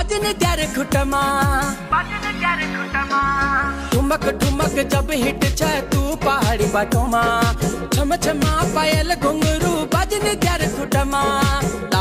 बाजने त्यारे खुटमा ठुमक ठुमक जब हिट छे तू पहाड़ी बाटोमा छम छमा पायल घुंघरू बाजने त्यारे खुटमा।